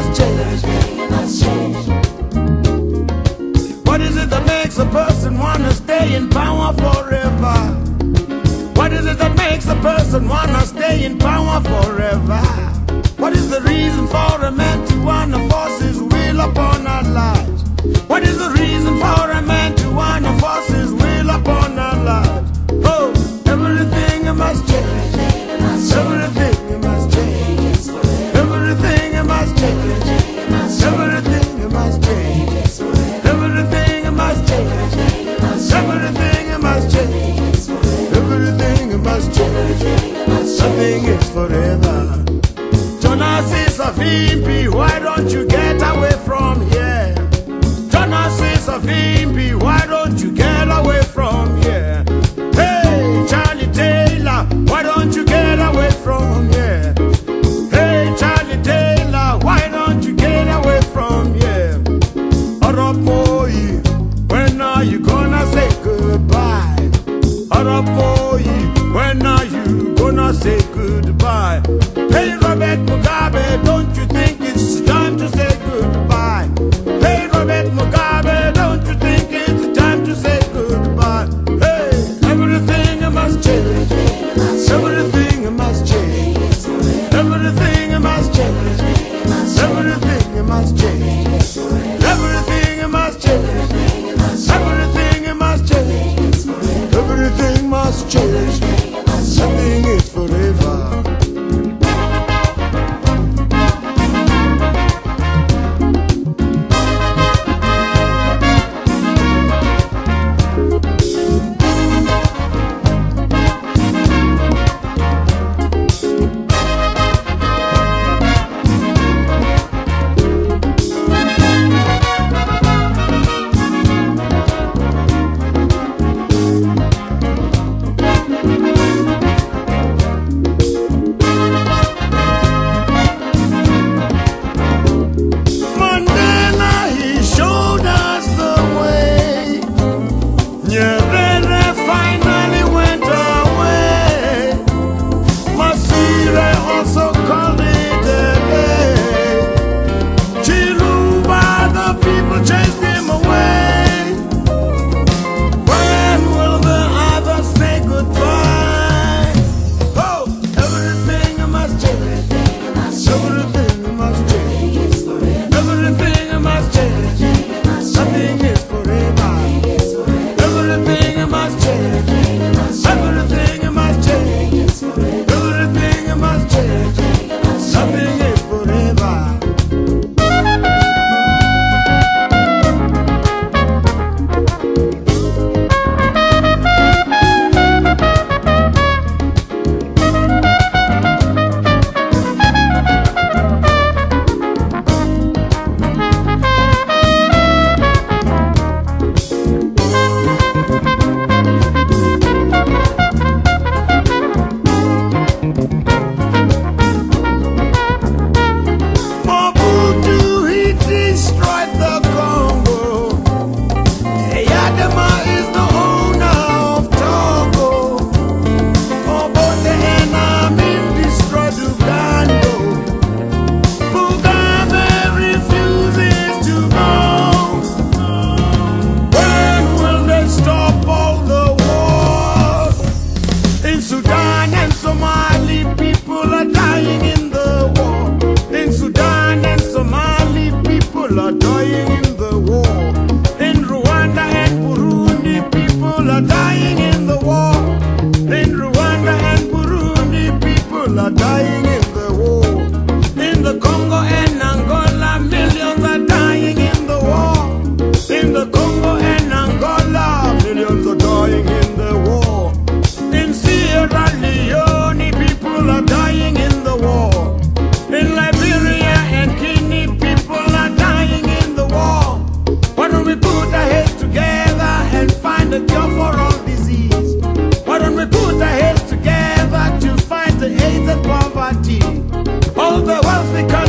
must change. Everything it must change. What is it that makes a person wanna stay in power forever? What is it that makes a person wanna stay in power forever? What is the reason for a man to wanna force his will upon our lives? What is the reason for a man to wanna force his will upon our lives? Oh, everything must change. Everything must change. Everything must change. Everything must change. Everything must change. Everything must change. Everything must change. Nothing is forever. Jonas is a VP, why don't you get away from here? Jonas is a VP, why don't you get away from here? Hey, Charlie Taylor, why don't you get away from here? Hey, Charlie Taylor, why don't you get away from here? Arab Moi, when are you gonna say goodbye? Arab Moi, when are you gonna say goodbye? Hey, Robert Mugabe, don't you think it's time to say goodbye? Hey, Robert Mugabe, don't you think it's time to say goodbye? Hey, everything must change. Everything must change. Everything must change. Everything must change. Everything must change. Everything must change. Everything must change. Nothing is forever. All the wealthy